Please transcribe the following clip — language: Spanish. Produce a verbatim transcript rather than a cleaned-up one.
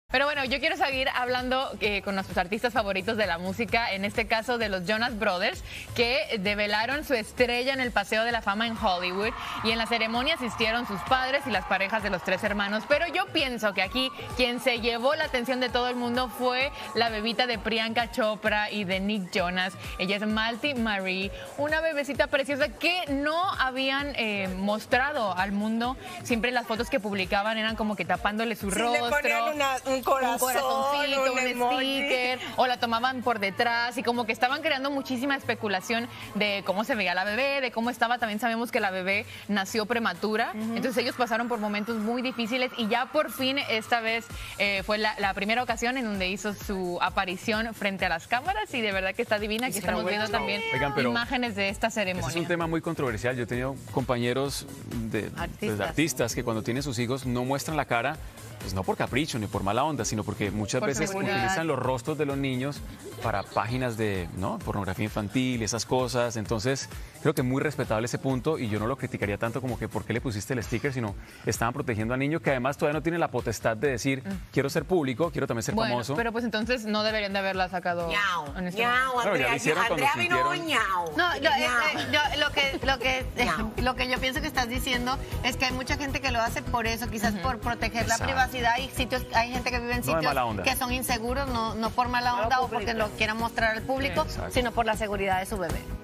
Pero bueno, yo quiero seguir hablando eh, con nuestros artistas favoritos de la música, en este caso de los Jonas Brothers, que develaron su estrella en el Paseo de la Fama en Hollywood, y en la ceremonia asistieron sus padres y las parejas de los tres hermanos. Pero yo pienso que aquí quien se llevó la atención de todo el mundo fue la bebita de Priyanka Chopra y de Nick Jonas. Ella es Malti Marie, una bebecita preciosa que no habían eh, mostrado al mundo. Siempre las fotos que publicaban eran como que tapándole su sí, rostro. Le ponían una, un corazón, un corazoncito, un, un sticker, o la tomaban por detrás, y como que estaban creando muchísima especulación de cómo se veía la bebé, de cómo estaba. También sabemos que la bebé nació prematura, uh-huh. Entonces ellos pasaron por momentos muy difíciles, y ya por fin esta vez eh, fue la, la primera ocasión en donde hizo su aparición frente a las cámaras, y de verdad que está divina. Aquí estamos viendo también Oigan, imágenes de esta ceremonia. Este es un tema muy controversial. Yo he tenido compañeros de artistas, pues, de artistas que cuando tienen sus hijos no muestran la cara, pues no por capricho ni por mala onda, sino porque muchas por veces seguridad. utilizan los rostros de los niños para páginas de ¿no? pornografía infantil, esas cosas. Entonces, creo que es muy respetable ese punto, y yo no lo criticaría tanto como que por qué le pusiste el sticker, sino estaban protegiendo al niño, que además todavía no tiene la potestad de decir, quiero ser público, quiero también ser bueno, famoso. Pero pues entonces no deberían de haberla sacado. Ñau, en este ñau, claro, Andrea, ya Andrea vino ñau. No, yo, eh, yo, lo, que, lo, que, lo que yo pienso que estás diciendo es que hay mucha gente que lo hace por eso, quizás uh-huh. por proteger la Exacto. privacidad, y sitios. Hay gente que vive en sitios no que son inseguros, no, no por mala onda no o porque lo quieran mostrar al público, sí, sino por la seguridad de su bebé.